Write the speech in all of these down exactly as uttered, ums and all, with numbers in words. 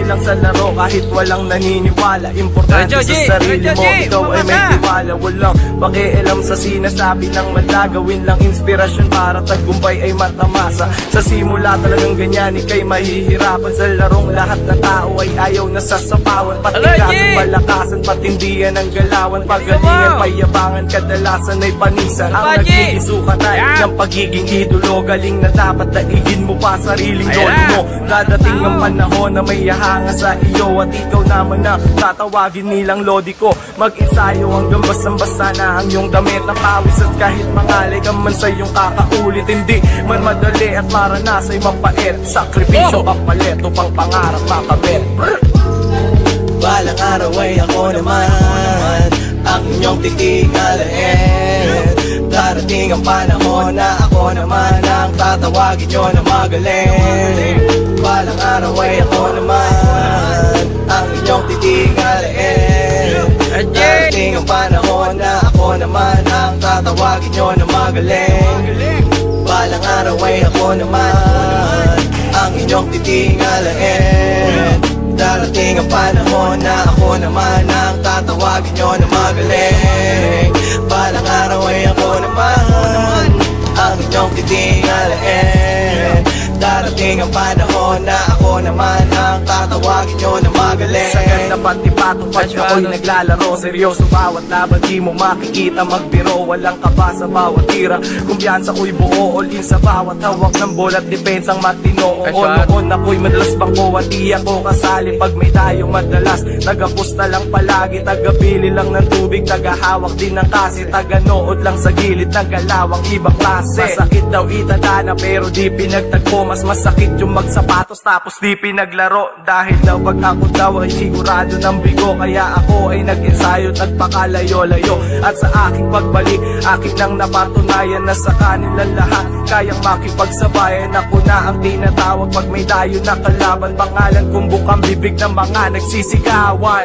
lang sa laro kahit walang naniniwala. Importante sa sarili mo, ikaw ay may tiwala. Walang pakialam sa sinasabi ng madla. Gawin lang inspirasyon para tagumpay ay matamasa. Sa simula talagang ganyan, ika'y mahihirapan. Sa larong lahat ng tao ay ayaw na sasapawan. Patigasan, palakasan, patindihan ang galawan. Pagalingan, payabangan, kadalasan ay panisan. Ang nagiging sukatan ng pagiging idolo. Galing na dapat daigin mo pa sariling lolo mo. Dadating ang panahon na may hahanga sa iyo, at ikaw naman na tatawagin nilang lodi ko. Mag-ensayo hanggang basang-basa na ang iyong damit ng pawis. At kahit mangalay ka man sa iyong kakaulit, hindi man madali at maranasa'y mapait. Sakripisyo papalit upang pangarap makamit. Balang araw ay ako naman ang inyong titingalain. Darating ang panahon na ako naman ang tatawagin nyo na magaling. Balang araw ay ako naman ang inyong titingalain. Darating ang panahon na ako naman ang tatawagin nyo na magaling. Balang araw ay ako naman ang inyong titingalain. Darating ang panahon na ako naman ang tatawagin nyo na magaling. Balang araw ay ako naman ang inyong titingalain. Darating ang panahon na ako naman ang tatawagin nyo na magaling. Sa ganda pati patupad ako'y naglalaro. Seryoso bawat laban, di mo makikita magbiro. Walang kaba sa bawat tira, kumpiyansa ko'y buo. All in sa bawat hawak ng bola at depensang matino. Oo noon ako'y madalas bangko at di ako kasali pag may tayo madalas. Tagapusta lang palagi, tagabili lang ng tubig, tagahawak din ng kasi, taganood lang sa gilid, tagalawang ibang klase. Masakit daw itadana pero di pinagtagpo. Mas masakit yung magsapatos tapos di pinaglaro. Dahil daw pag ako daw ay sigurado ng bigo, kaya ako ay nag-ensayo, nagpakalayo-layo. At sa aking pagbalik, aking nang napatunayan na sa kanilang lahat kayang makipagsabayan. Ako na ang tinatawag pag may dayo na kalaban. Pangalan kong bukang bibig ng mga nagsisigawan.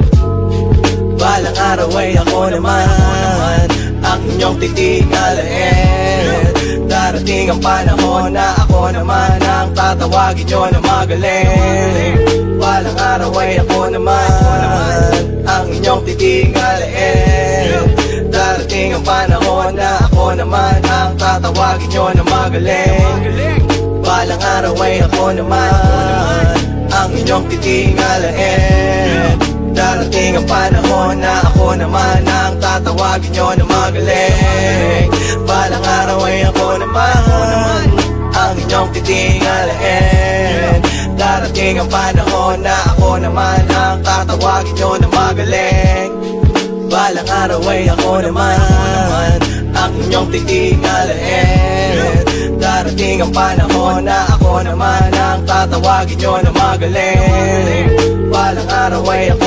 Balang araw ay ako naman ang inyong titingalain. Darating ang panahon na ako naman ang tatawagin nyo na magaling. Balang araw ay ako naman ang inyong titingalain. Darating ang panahon na ako naman ang tatawagin nyo na magaling. Balang araw ay ako naman ang inyong titingalain. Darating ang panahon na ako naman ang tatawagin nyo na magaling. Balang araw ay ako naman ang inyong titingalain. Darating ang panahon na ako naman ang tatawagin nyo na magaling. Balang araw ay ako naman ang inyong titingalain. Darating ang panahon na ako naman ang tatawagin nyo na magaling. Balang araw ay ako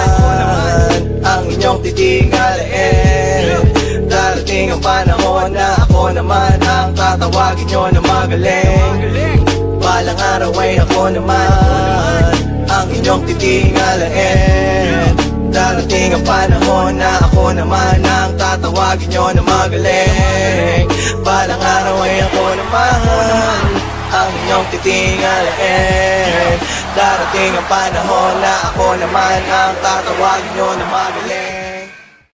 naman ang inyong titingalain. Darating ang panahon na ako naman ang tatawagin nyo na magaling. Balang araw ay ako naman ang inyong titingalain. Darating ang panahon na ako naman ang tatawagin nyo na magaling. Balang araw ay ako naman ang inyong titingalain. Darating ang panahon na ako naman ang tatawagin nyo na magaling.